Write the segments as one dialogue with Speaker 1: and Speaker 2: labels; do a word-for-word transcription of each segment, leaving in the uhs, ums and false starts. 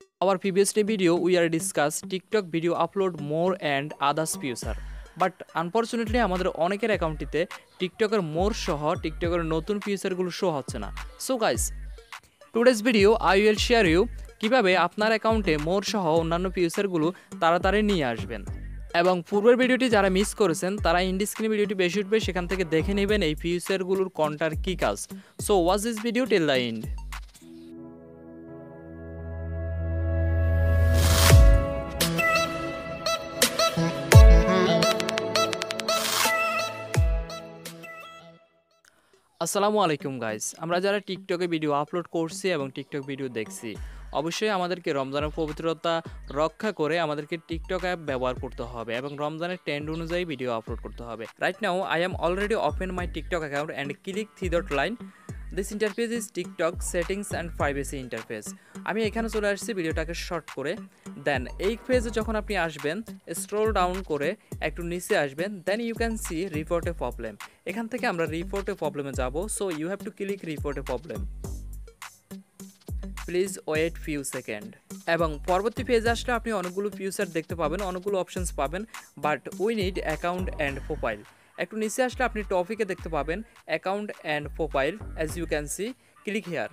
Speaker 1: Our previously video we are discussed TikTok video upload more and others feature. But unfortunately আমাদের অনেকের অ্যাকাউন্টটিতে টিকটকের মোর সহ টিকটকের নতুন ফিচারগুলো শো হচ্ছে না। So guys, today's video I will share you কিভাবে আপনার অ্যাকাউন্টে মোর সহ অন্যান্য ফিচারগুলো তাড়াতাড়ি নিয়ে আসবেন। এবং পূর্বের ভিডিওটি যারা মিস করেছেন তারা ইন্ডি স্ক্রিন ভিডিওটি বেশি উঠবে, সেখান থেকে দেখে নেবেন এই ফিচারগুলোর কোনটার কী কাজ। So watch this video till the end. আসসালামু আলাইকুম গাইস, আমরা যারা টিকটকে ভিডিও আপলোড করছি এবং টিকটক ভিডিও দেখছি, অবশ্যই আমাদেরকে রমজানের পবিত্রতা রক্ষা করে আমাদেরকে টিকটক অ্যাপ ব্যবহার করতে হবে এবং রমজানের ট্রেন্ড অনুযায়ী ভিডিও আপলোড করতে হবে। Right now I am already open my TikTok account and click three dot line. This interface is TikTok settings and privacy interface. আমি এখানে চলে আসছি ভিডিওটাকে শর্ট করে। দেন এই পেজে যখন আপনি আসবেন, স্ক্রল ডাউন করে একটু নিচে আসবেন, then you can see report a problem. এখান থেকে আমরা রিপোর্ট এ প্রবলেমে যাব। So you have to click report a problem. Please wait few second. এবং পরবর্তী পেজে আসলে আপনি অনেকগুলো ফিচার দেখতে পাবেন, অনেকগুলো অপশনস পাবেন, but we need account and profile. একটু নিচে আসলে আপনি টপিকে দেখতে পাবেন account and profile, as you can see, click here.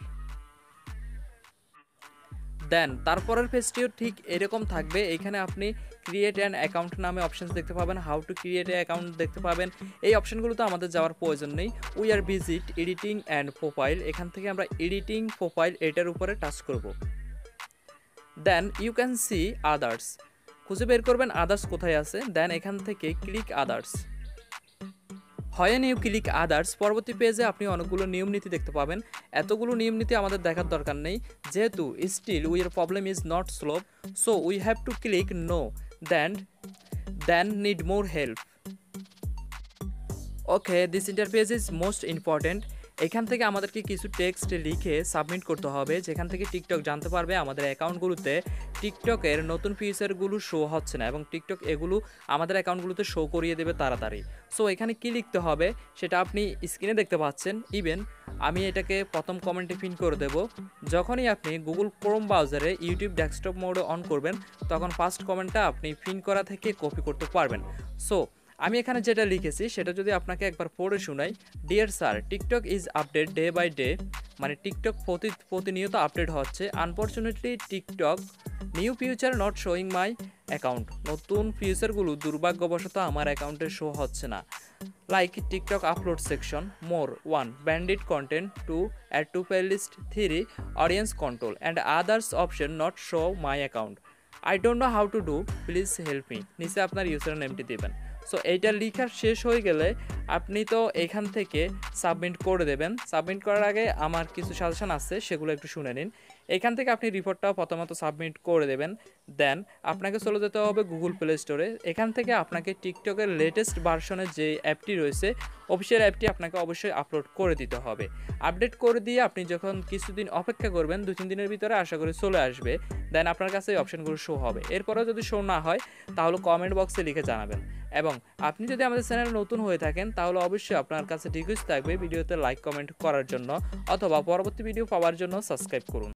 Speaker 1: Then তারপরের পেজটিও ঠিক এরকম থাকবে। এখানে আপনি ক্রিয়েট অ্যান অ্যাকাউন্ট নামে অপশনস দেখতে পাবেন, how to create a account দেখতে পাবেন। এই অপশনগুলোতে আমাদের যাওয়ার প্রয়োজন নেই। We are visit editing and profile. এখান থেকে আমরা এডিটিং প্রোফাইল এটার উপরে টাচ করব। দেন ইউ ক্যান সি আদার্স, খুঁজে বের করবেন আদার্স কোথায় আছে। দেন এখান থেকে click others. When you click others, পরবর্তী পেজে আপনি অনেকগুলো নিয়ম নীতি দেখতে পাবেন। এতগুলো নিয়ম নীতি আমাদের দেখার দরকার নেই, যেহেতু still we're problem is not solve, so we have to click no. Then then need more help. Okay, this interface is most important. এখান থেকে আমাদেরকে কিছু টেক্সট লিখে সাবমিট করতে হবে, যেখান থেকে টিকটক জানতে পারবে আমাদের অ্যাকাউন্টগুলোতে টিকটকের নতুন ফিচারগুলো শো হচ্ছে না এবং টিকটক এগুলো আমাদের অ্যাকাউন্টগুলোতে শো করিয়ে দেবে তাড়াতাড়ি। সো এখানে কী লিখতে হবে সেটা আপনি স্ক্রিনে দেখতে পাচ্ছেন। ইভেন আমি এটাকে প্রথম কমেন্টে পিন করে দেব। যখনই আপনি গুগল ক্রোম ব্রাউজারে ইউটিউব ডেস্কটপ মোডে অন করবেন, তখন ফার্স্ট কমেন্টটা আপনি পিন করা থেকে কপি করতে পারবেন। সো আমি এখানে যেটা লিখেছি সেটা যদি আপনাকে একবার পড়ে শোনাই। Dear sir, TikTok is update day by day, মানে টিকটক প্রতি প্রতিনিয়ত আপডেট হচ্ছে। Unfortunately TikTok new future not showing my account, নতুন ফিউচারগুলো দুর্ভাগ্যবশত আমার অ্যাকাউন্টে শো হচ্ছে না। Like TikTok upload section, more one, branded content, to add to playlist, three audience control and others option not show my account. I don't know how to do, please help me. নিচে আপনার user নেমটি দেবেন। So এইটা লেখা শেষ হয়ে গেলে আপনি তো এখান থেকে সাবমিট করে দেবেন। সাবমিট করার আগে আমার কিছু সাজেশন আছে, সেগুলো একটু শুনে নিন। এখান থেকে আপনি রিপোর্টটাও প্রথমত সাবমিট করে দেবেন। দেন আপনাকে চলে যেতে হবে গুগল প্লে স্টোরে। এখান থেকে আপনাকে টিকটকের লেটেস্ট ভার্সনের যে অ্যাপটি রয়েছে, অফিসিয়াল অ্যাপটি আপনাকে অবশ্যই আপলোড করে দিতে হবে। আপডেট করে দিয়ে আপনি যখন কিছুদিন অপেক্ষা করবেন, দু তিন দিনের ভিতরে আশা করি চলে আসবে। দেন আপনার কাছে এই অপশানগুলো শো হবে। এরপরেও যদি শো না হয় তাহলে কমেন্ট বক্সে লিখে জানাবেন। এবং আপনি যদি আমাদের চ্যানেলে নতুন হয়ে থাকেন তাহলে অবশ্যই আপনার কাছে রিকোয়েস্ট থাকবে ভিডিওতে লাইক কমেন্ট করার জন্য, অথবা পরবর্তী ভিডিও পাওয়ার জন্য সাবস্ক্রাইব করুন।